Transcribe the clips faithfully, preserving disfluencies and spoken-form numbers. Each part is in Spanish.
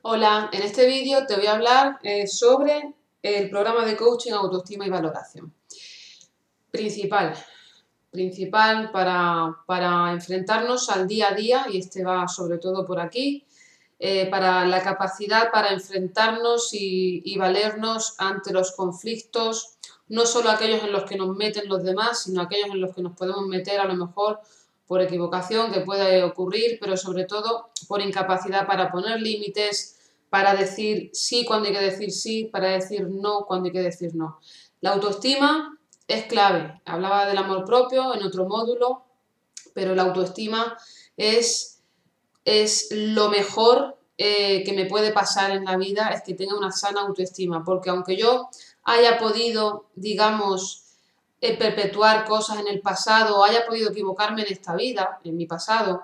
Hola, en este vídeo te voy a hablar eh, sobre el programa de coaching Autoestima y Valoración. Principal, principal para, para enfrentarnos al día a día, y este va sobre todo por aquí, eh, para la capacidad para enfrentarnos y, y valernos ante los conflictos, no solo aquellos en los que nos meten los demás, sino aquellos en los que nos podemos meter a lo mejor por equivocación, que puede ocurrir, pero sobre todo por incapacidad para poner límites, para decir sí cuando hay que decir sí, para decir no cuando hay que decir no. La autoestima es clave. Hablaba del amor propio en otro módulo, pero la autoestima es, es lo mejor eh, que me puede pasar en la vida, es que tenga una sana autoestima, porque aunque yo haya podido, digamos, eh, perpetuar cosas en el pasado, o haya podido equivocarme en esta vida, en mi pasado,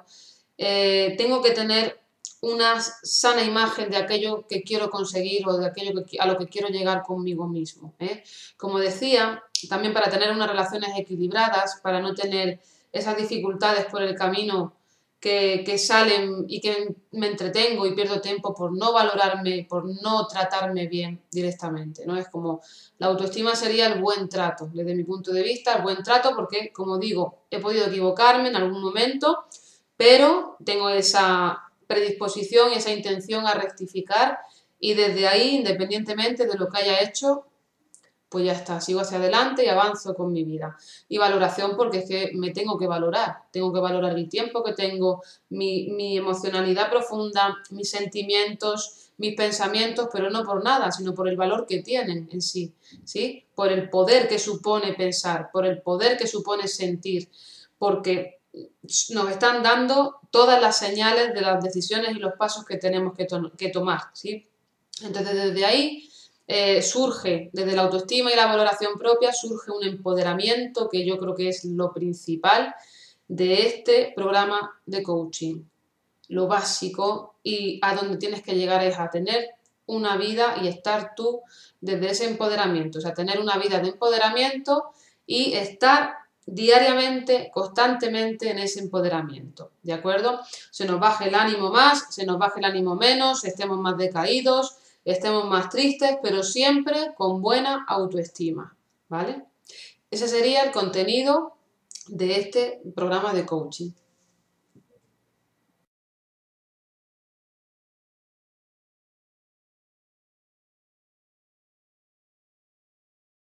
eh, tengo que tener una sana imagen de aquello que quiero conseguir o de aquello que, a lo que quiero llegar conmigo mismo, ¿eh? Como decía, también para tener unas relaciones equilibradas, para no tener esas dificultades por el camino que, que salen y que me entretengo y pierdo tiempo por no valorarme, por no tratarme bien directamente, ¿no? Es como la autoestima sería el buen trato, desde mi punto de vista, el buen trato, porque, como digo, he podido equivocarme en algún momento, pero tengo esa predisposición y esa intención a rectificar, y desde ahí, independientemente de lo que haya hecho, pues ya está, sigo hacia adelante y avanzo con mi vida. Y valoración, porque es que me tengo que valorar, tengo que valorar el tiempo que tengo, mi, mi emocionalidad profunda, mis sentimientos, mis pensamientos, pero no por nada, sino por el valor que tienen en sí, ¿sí? Por el poder que supone pensar, por el poder que supone sentir, porque nos están dando todas las señales de las decisiones y los pasos que tenemos que, to que tomar, ¿sí? Entonces, desde ahí eh, surge, desde la autoestima y la valoración propia, surge un empoderamiento que yo creo que es lo principal de este programa de coaching. Lo básico y a donde tienes que llegar es a tener una vida y estar tú desde ese empoderamiento, o sea, tener una vida de empoderamiento y estar diariamente, constantemente en ese empoderamiento, ¿de acuerdo? Se nos baje el ánimo más, se nos baje el ánimo menos, estemos más decaídos, estemos más tristes, pero siempre con buena autoestima, ¿vale? Ese sería el contenido de este programa de coaching.